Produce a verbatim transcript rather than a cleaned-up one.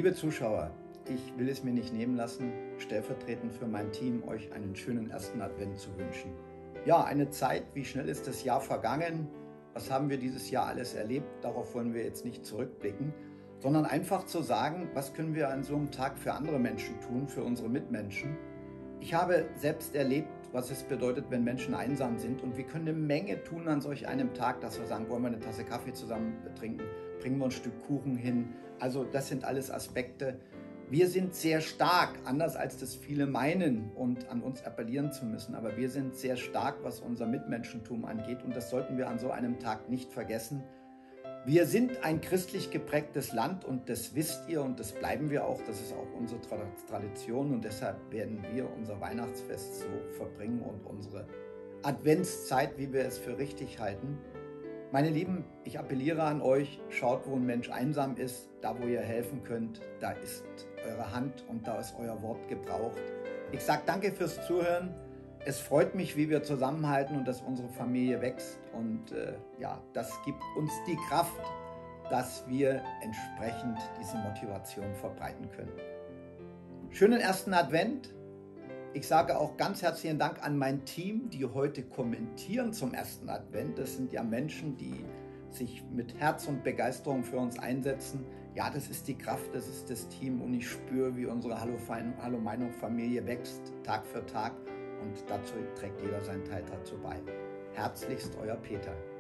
Liebe Zuschauer, ich will es mir nicht nehmen lassen, stellvertretend für mein Team euch einen schönen ersten Advent zu wünschen. Ja, eine Zeit, wie schnell ist das Jahr vergangen? Was haben wir dieses Jahr alles erlebt? Darauf wollen wir jetzt nicht zurückblicken, sondern einfach zu sagen, was können wir an so einem Tag für andere Menschen tun, für unsere Mitmenschen. Ich habe selbst erlebt, was es bedeutet, wenn Menschen einsam sind, und wir können eine Menge tun an solch einem Tag, dass wir sagen, wollen wir eine Tasse Kaffee zusammen trinken, bringen wir ein Stück Kuchen hin. Also das sind alles Aspekte. Wir sind sehr stark, anders als das viele meinen und an uns appellieren zu müssen, aber wir sind sehr stark, was unser Mitmenschentum angeht, und das sollten wir an so einem Tag nicht vergessen. Wir sind ein christlich geprägtes Land, und das wisst ihr, und das bleiben wir auch. Das ist auch unsere Tradition, und deshalb werden wir unser Weihnachtsfest so verbringen und unsere Adventszeit, wie wir es für richtig halten. Meine Lieben, ich appelliere an euch, schaut, wo ein Mensch einsam ist, da wo ihr helfen könnt, da ist eure Hand und da ist euer Wort gebraucht. Ich sage danke fürs Zuhören. Es freut mich, wie wir zusammenhalten und dass unsere Familie wächst, und äh, ja, das gibt uns die Kraft, dass wir entsprechend diese Motivation verbreiten können. Schönen ersten Advent. Ich sage auch ganz herzlichen Dank an mein Team, die heute kommentieren zum ersten Advent. Das sind ja Menschen, die sich mit Herz und Begeisterung für uns einsetzen. Ja, das ist die Kraft, das ist das Team, und ich spüre, wie unsere Hallo Meinung Familie wächst, Tag für Tag. Und dazu trägt jeder seinen Teil dazu bei. Herzlichst, euer Peter.